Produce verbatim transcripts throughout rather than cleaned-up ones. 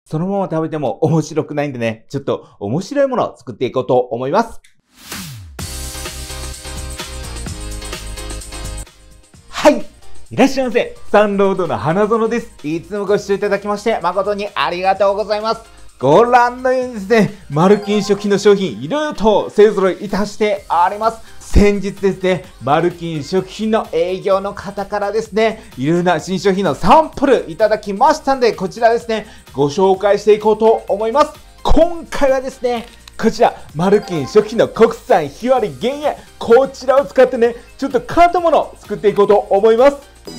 そのまま食べても面白くないんでね、ちょっと面白いものを作っていこうと思います。はい、いらっしゃいませ。サンロードの花園です。いつもご視聴いただきまして誠にありがとうございます。ご覧のようにですね、マルキン食品の商品いろいろと勢揃いいたしております。先日ですね、マルキン食品の営業の方からですね、いろいろな新商品のサンプルいただきましたんで、こちらですね、ご紹介していこうと思います。今回はですね、こちら、マルキン食品の国産ひわり減塩、こちらを使ってね、ちょっと変わったものを作っていこうと思います。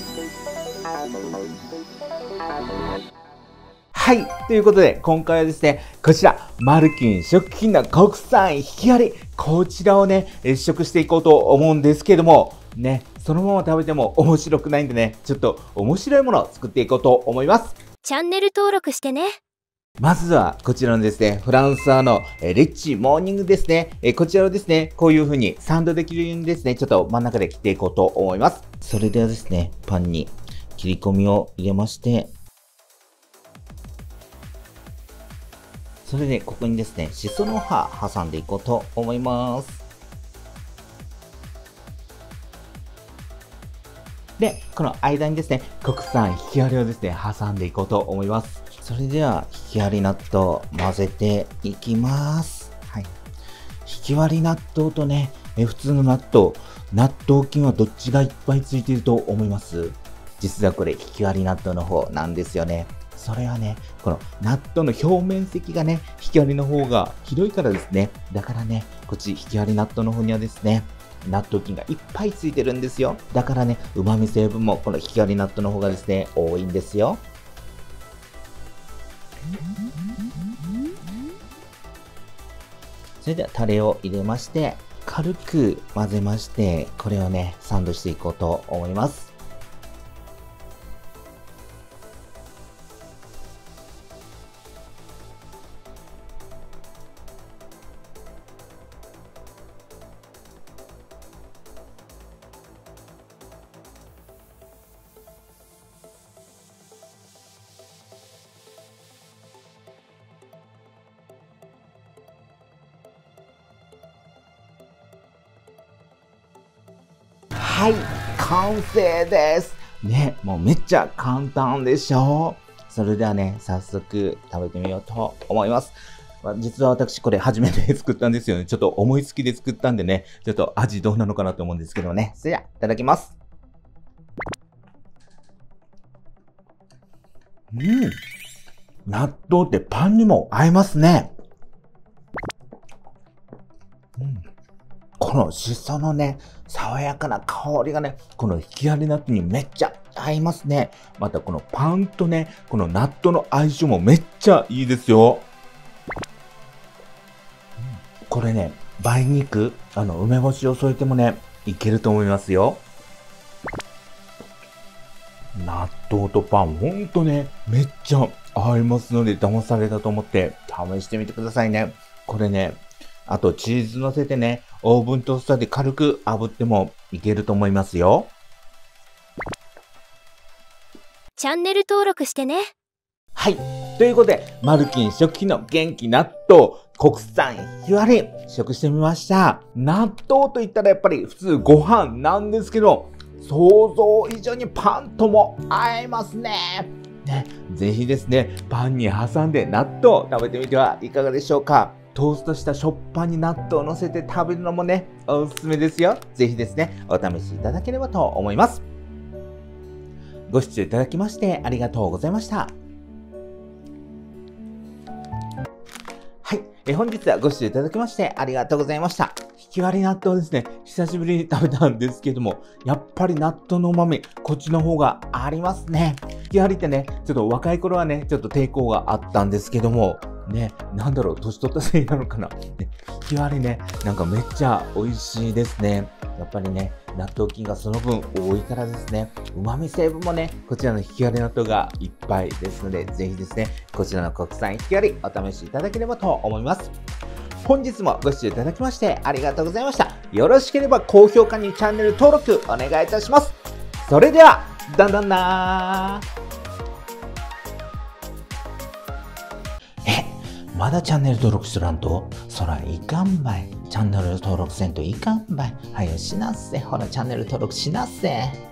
はい。ということで、今回はですね、こちら、マルキン食品の国産ひわり、こちらをね、試食していこうと思うんですけれども、ね、そのまま食べても面白くないんでね、ちょっと面白いものを作っていこうと思います。 チャンネル登録してね。 まずは、こちらのですね、フランサーのリッチモーニングですね。こちらをですね、こういう風にサンドできるようにですね、ちょっと真ん中で切っていこうと思います。それではですね、パンに切り込みを入れまして、それでここにですね、シソの葉挟んでいこうと思います。で、この間にですね、国産ひきわりをですね、挟んでいこうと思います。それでは、ひきわり納豆混ぜていきます。はい。ひきわり納豆とね、え普通の納豆、納豆菌はどっちがいっぱいついていると思います？実はこれ、ひきわり納豆の方なんですよね。それはね、この納豆の表面積がね、ひきわりの方が広いからですね。だからね、こっちひきわり納豆の方にはですね、納豆菌がいっぱいついてるんですよ。だからね、旨味成分もこのひきわり納豆の方がですね、多いんですよ。それではタレを入れまして、軽く混ぜまして、これをね、サンドしていこうと思います。はい、完成です。ね、もうめっちゃ簡単でしょう。それではね、早速食べてみようと思います。まあ、実は私これ初めて作ったんですよね。ちょっと思いつきで作ったんでね、ちょっと味どうなのかなと思うんですけどね。それでは、いただきます。うん。納豆ってパンにも合いますね。うん。このしそのね、爽やかな香りがね、このひきわり納豆にめっちゃ合いますね。またこのパンとね、この納豆の相性もめっちゃいいですよ。これね、梅肉、あの、梅干しを添えてもね、いけると思いますよ。納豆とパン、ほんとね、めっちゃ合いますので、騙されたと思って試してみてくださいね。これね、あとチーズ乗せてね、オーブントースターで軽く炙ってもいけると思いますよ。 チャンネル登録してね。 はい。ということで、マルキン食品の元気納豆、国産ひわり、試食してみました。納豆といったらやっぱり普通ご飯なんですけど、想像以上にパンとも合いますね。ね、ぜひですね、パンに挟んで納豆を食べてみてはいかがでしょうか。トーストした食パンに納豆を乗せて食べるのもね、おすすめですよ。ぜひですね、お試しいただければと思います。ご視聴いただきましてありがとうございました。はい。え本日はご視聴いただきましてありがとうございました。ひきわり納豆ですね。久しぶりに食べたんですけども、やっぱり納豆の旨味、こっちの方がありますね。ひきわりってね、ちょっと若い頃はね、ちょっと抵抗があったんですけども、ね、なんだろう、年取ったせいなのかな。ね、ひきわりね、なんかめっちゃ美味しいですね。やっぱりね、納豆菌がその分多いからですね、旨味成分もね、こちらのひきわり納豆がいっぱいですので、ぜひですね、こちらの国産ひきわりお試しいただければと思います。本日もご視聴いただきましてありがとうございました。よろしければ高評価にチャンネル登録お願いいたします。それでは、だんだんなー。 まだチャンネル登録しとらんと、そらいかんばい。チャンネル登録せんといかんばい。はよしなっせ。ほら、チャンネル登録しなっせ。